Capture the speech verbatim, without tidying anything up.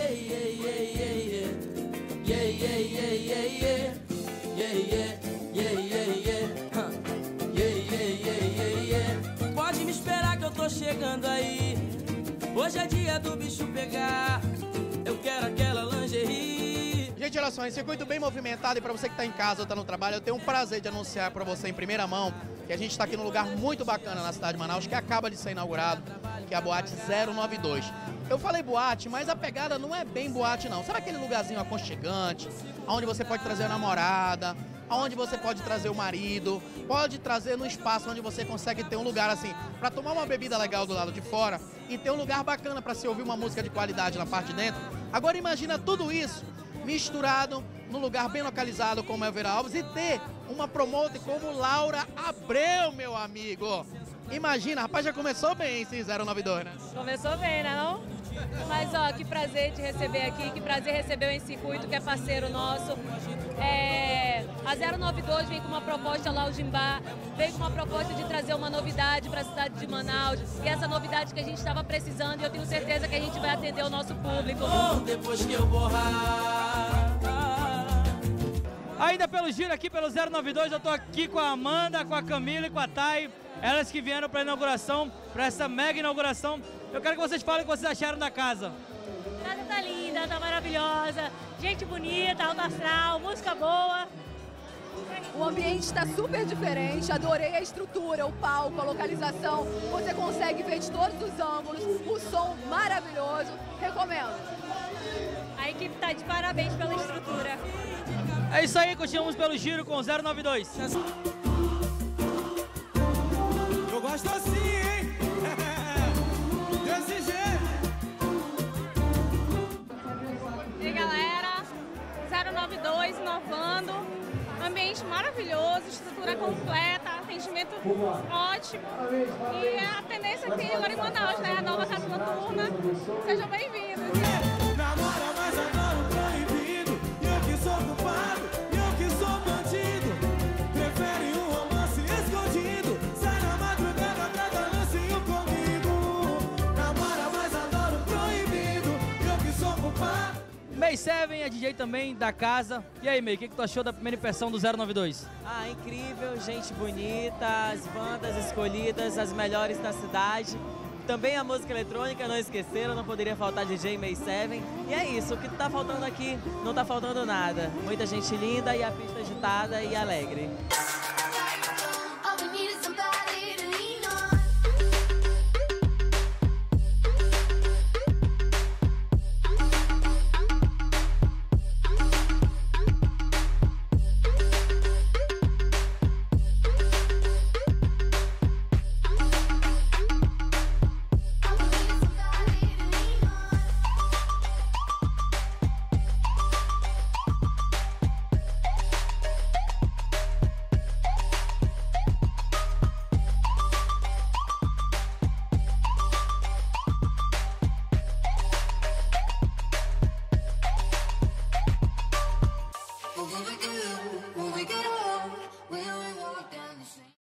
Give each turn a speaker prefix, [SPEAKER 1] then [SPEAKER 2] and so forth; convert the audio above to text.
[SPEAKER 1] Pode me esperar que eu tô chegando aí. Hoje é dia do bicho pegar. Eu quero aquela lingerie.
[SPEAKER 2] Gente, olha só, em circuito bem movimentado, e para você que está em casa ou está no trabalho, eu tenho um prazer de anunciar para você em primeira mão que a gente está aqui num lugar muito bacana na cidade de Manaus, que acaba de ser inaugurado, que é a Boate zero nove dois. Eu falei boate, mas a pegada não é bem boate não. Sabe aquele lugarzinho aconchegante, onde você pode trazer a namorada, onde você pode trazer o marido, pode trazer no espaço onde você consegue ter um lugar assim, para tomar uma bebida legal do lado de fora e ter um lugar bacana para se ouvir uma música de qualidade na parte de dentro. Agora imagina tudo isso misturado num lugar bem localizado como é o Vera Alves e ter uma promoter como Laura Abreu, meu amigo. Imagina, rapaz, já começou bem esse zero nove dois, né?
[SPEAKER 3] Começou bem, né não? Mas ó, que prazer te receber aqui, que prazer receber o Em Circuito, que é parceiro nosso. É, a zero nove dois vem com uma proposta lá, o Jimbá, veio com uma proposta de trazer uma novidade para a cidade de Manaus, e essa novidade que a gente estava precisando, e eu tenho certeza que a gente vai atender o nosso público.
[SPEAKER 1] Depois que eu borrar.
[SPEAKER 4] Ainda pelo giro aqui, pelo zero nove dois, eu tô aqui com a Amanda, com a Camila e com a Thay, elas que vieram para a inauguração, para essa mega inauguração. Eu quero que vocês falem o que vocês acharam da casa.
[SPEAKER 3] A casa tá linda, tá maravilhosa, gente bonita, alto astral, música boa.
[SPEAKER 5] O ambiente está super diferente, adorei a estrutura, o palco, a localização. Você consegue ver de todos os ângulos, o som maravilhoso, recomendo.
[SPEAKER 3] A equipe tá de parabéns pela estrutura.
[SPEAKER 4] É isso aí, continuamos pelo giro com o zero nove dois.
[SPEAKER 6] Eu gosto assim, hein? Desse jeito.
[SPEAKER 3] E aí, galera, zero nove dois inovando, ambiente maravilhoso, estrutura completa, atendimento ótimo. E a tendência que tem agora em Manaus, né? A nova casa noturna. Sejam bem-vindos.
[SPEAKER 6] Namora, mas adoro proibido. E eu que sou culpado, e eu que sou bandido. Prefere um romance escondido. Sai na madrugada pra dar lancinho comigo. Namora, mas adoro proibido. E eu que sou culpado.
[SPEAKER 4] May Seven é D J também da casa. E aí, May, o que, que tu achou da primeira impressão do zero nove dois?
[SPEAKER 7] Ah, incrível, gente bonita, as bandas escolhidas, as melhores da cidade. Também a música eletrônica, não esqueceram, não poderia faltar D J May Seven. E é isso, o que tá faltando aqui, não tá faltando nada. Muita gente linda e a pista agitada e alegre.